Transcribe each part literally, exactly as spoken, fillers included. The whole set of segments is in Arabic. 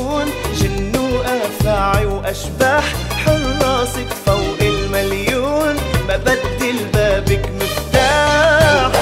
مليون، جن وافاعي واشباح حراسك فوق المليون، ببدل بابك مفتاح.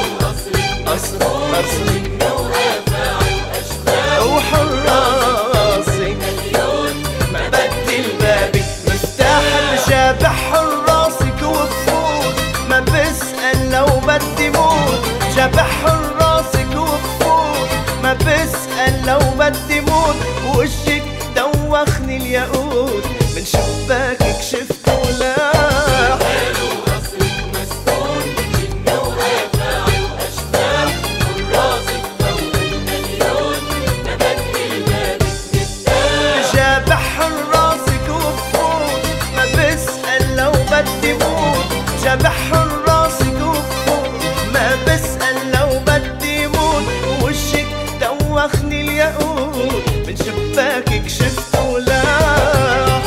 قصرك جن وافاعي واشباح وحراسك مليون، ببدل بابك مفتاح. بجابح حراسك وبفوت، ما بسأل لو بدي موت. جابح حراسك وبفوت، ما بسأل لو بدي موت. ووشك دوخني الياقوت، من شباكك شفت ولاح. حلو قصرك مسكون، جن وافاعي واشباح حراسك فوق المليون، ببدل بابك مفتاح. جابح حراسك وبفوت، ما بسأل لو بدي موت. جابح حراسك وبفوت، ما بسأل لو بدي موت. ووشك دوخني الياقوت، من شباكك شفت ولاح.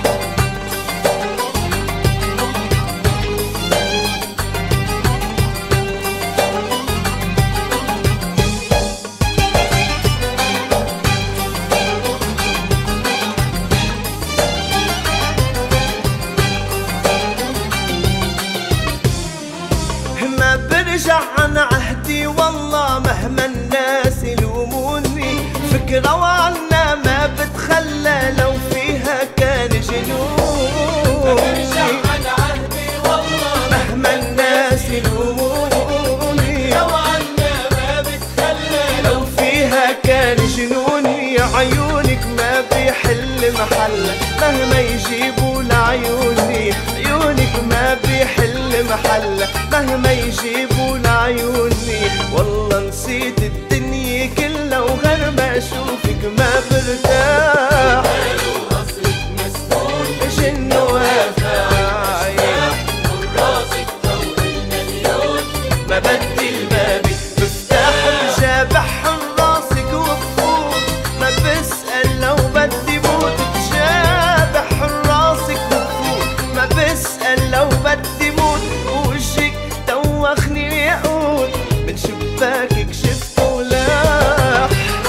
ما برجع عن عهدي والله مهما الناس يلوموني. فكرة وعنا ما بتخلى لو فيها كان جنوني. ما برجع عن عهدي والله مهما الناس يلوموني، لو عنا ما بتخلى لو فيها كان جنوني. عيونك ما بيحل محلك مهما يجيبوا لعيوني. عيونك ما بيحل محلك مهما يجيبوا لعيوني. والله نسيت الدنيا كلها وغير ما اشوفك ما برتاح. حلو قصرك مسكون، جن وافاعي حراسك فوق المليون، ببدل بابك مفتاح. بجابح حراسك وبفوت، ما بسأل لو بدي موت. بجابح حراسك وبفوت، ما بسأل لو بدي موت. ووشك دوخني الياقوت، من شباكك شفت ولاح.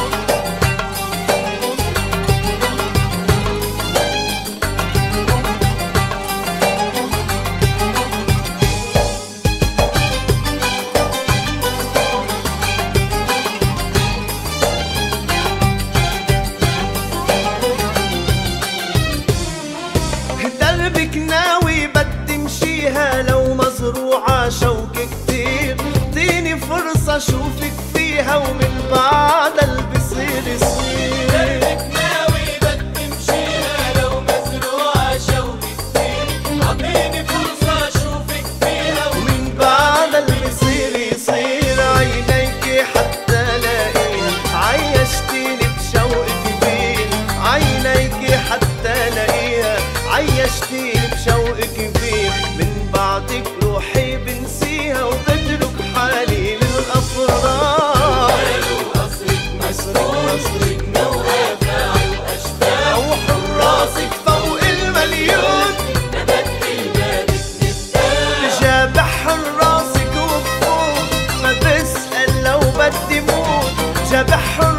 دربك ناوي بدي مشيها لو مزروعة شوك كتير. اعطيني فرصة اشوفك فيها ومن بعد اللي بصير يصير. دربك ناوي بدي مشيها لو مزروعة شوك كتير. اعطيني فرصة اشوفك فيها ومن بعد اللي بصير يصير. عينيكي حتى الاقيها عيشتيني بشوق كبير. عينيكي حتى الاقيها عيشتيني بشوق كبير. من بعدك روحي بنسيها وبترك حالي للأفراح. حلو قصرك مسكون، جن وافاعي واشباح وحراسك فوق المليون، ببدل بابك مفتاح. بجابح حراسك وبفوت، ما بسأل لو بدي موت. جابح